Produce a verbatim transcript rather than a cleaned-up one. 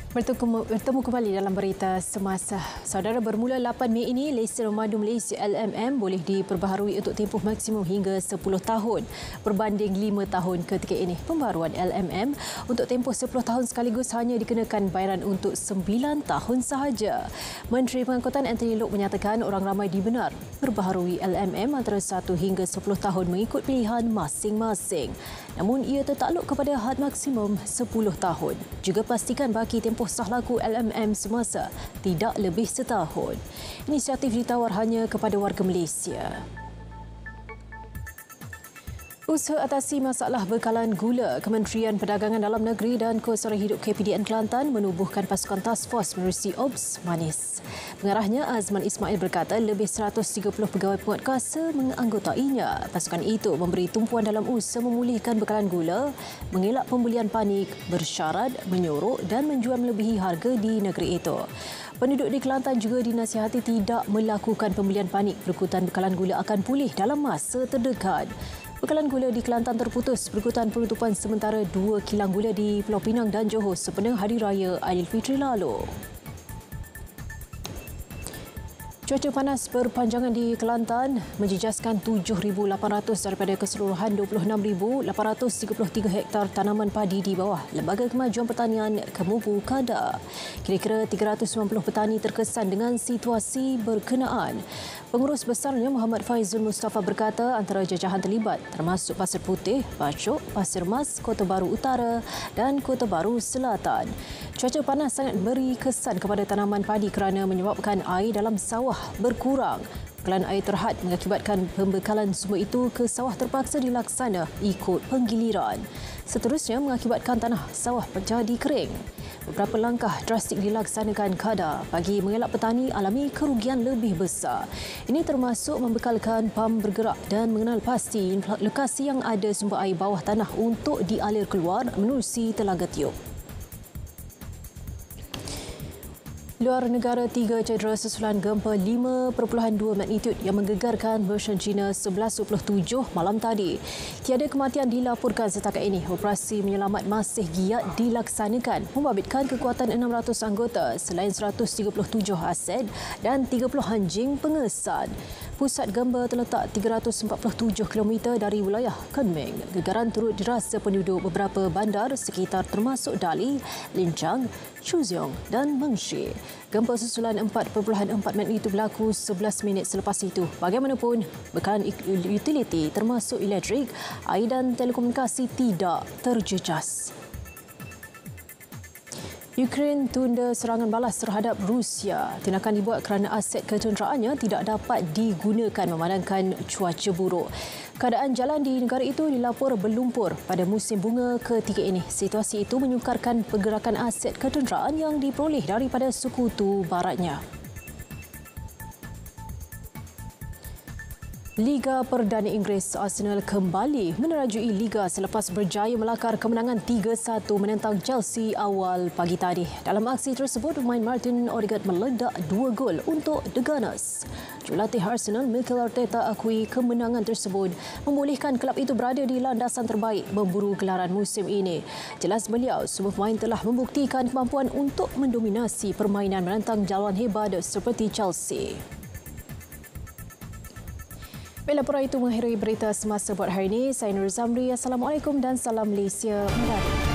Bertemu, bertemu kembali dalam berita semasa. Saudara, bermula lapan Mei ini, lesen memandu Malaysia L M M boleh diperbaharui untuk tempoh maksimum hingga sepuluh tahun berbanding lima tahun ketika ini. Pembaharuan L M M untuk tempoh sepuluh tahun sekaligus hanya dikenakan bayaran untuk sembilan tahun sahaja. Menteri Pengangkutan Anthony Loke menyatakan orang ramai dibenar perbaharui L M M antara satu hingga sepuluh tahun mengikut pilihan masing-masing. Namun ia tertakluk kepada had maksimum sepuluh tahun. Juga pastikan baki tempoh sah laku L M M semasa tidak lebih setahun. Inisiatif ditawar hanya kepada warga Malaysia. Usaha atasi masalah bekalan gula, Kementerian Perdagangan Dalam Negeri dan Kelestarian Hidup K P D N Kelantan menubuhkan pasukan task force menerusi Ops Manis. Pengarahnya Azman Ismail berkata lebih seratus tiga puluh pegawai penguatkuasa menganggotainya. Pasukan itu memberi tumpuan dalam usaha memulihkan bekalan gula, mengelak pembelian panik, bersyarat, menyorok dan menjual melebihi harga di negeri itu. Penduduk di Kelantan juga dinasihati tidak melakukan pembelian panik berikutan bekalan gula akan pulih dalam masa terdekat. Bekalan gula di Kelantan terputus berikutan penutupan sementara dua kilang gula di Pulau Pinang dan Johor sepanjang Hari Raya Aidilfitri lalu. Cuaca panas berpanjangan di Kelantan menjejaskan tujuh ribu lapan ratus daripada keseluruhan dua puluh enam ribu lapan ratus tiga puluh tiga hektar tanaman padi di bawah Lembaga Kemajuan Pertanian Kemupu Kedah. Kira-kira tiga ratus sembilan puluh petani terkesan dengan situasi berkenaan. Pengurus besarnya Muhammad Faizul Mustafa berkata antara jajahan terlibat termasuk Pasir Putih, Bacok, Pasir Mas, Kota Baru Utara dan Kota Baru Selatan. Cuaca panas sangat beri kesan kepada tanaman padi kerana menyebabkan air dalam sawah berkurang. Bekalan air terhad mengakibatkan pembekalan sumber itu ke sawah terpaksa dilaksana ikut penggiliran. Seterusnya mengakibatkan tanah sawah menjadi kering. Beberapa langkah drastik dilaksanakan Kedah bagi mengelak petani alami kerugian lebih besar. Ini termasuk membekalkan pam bergerak dan mengenal pasti lokasi yang ada sumber air bawah tanah untuk dialir keluar menerusi Telaga Tiup. Luar negara, tiga cedera susulan gempa lima perpuluhan dua magnitud yang menggegarkan Malaysia China sebelas dua puluh tujuh malam tadi. Tiada kematian dilaporkan setakat ini. Operasi menyelamat masih giat dilaksanakan, membabitkan kekuatan enam ratus anggota selain seratus tiga puluh tujuh aset dan tiga puluh anjing pengesan. Pusat gempa terletak tiga ratus empat puluh tujuh kilometer dari wilayah Kunming. Gegaran turut dirasa penduduk beberapa bandar sekitar termasuk Dali, Lincang, Chuziong dan Mengshi. Gempa susulan empat perpuluhan empat magnitud berlaku sebelas minit selepas itu. Bagaimanapun, bekalan utiliti termasuk elektrik, air dan telekomunikasi tidak terjejas. Ukraine tunda serangan balas terhadap Rusia. Tindakan dibuat kerana aset ketenteraannya tidak dapat digunakan memandangkan cuaca buruk. Keadaan jalan di negara itu dilapor berlumpur pada musim bunga ketiga ini. Situasi itu menyukarkan pergerakan aset ketenteraan yang diperoleh daripada sekutu baratnya. Liga Perdana Inggeris, Arsenal kembali menerajui Liga selepas berjaya melakar kemenangan tiga satu menentang Chelsea awal pagi tadi. Dalam aksi tersebut, pemain Martin Odegaard meledak dua gol untuk The Gunners. Jurulatih Arsenal, Mikel Arteta akui kemenangan tersebut membolehkan kelab itu berada di landasan terbaik memburu gelaran musim ini. Jelas beliau, semua pemain telah membuktikan kemampuan untuk mendominasi permainan menentang jalan hebat seperti Chelsea. Baik, laporan itu mengakhiri berita semasa buat hari ini. Saya Nur Zamri. Assalamualaikum dan salam Malaysia.